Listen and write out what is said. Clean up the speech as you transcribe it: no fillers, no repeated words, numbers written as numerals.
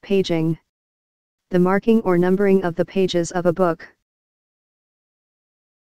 Paging. The marking or numbering of the pages of a book,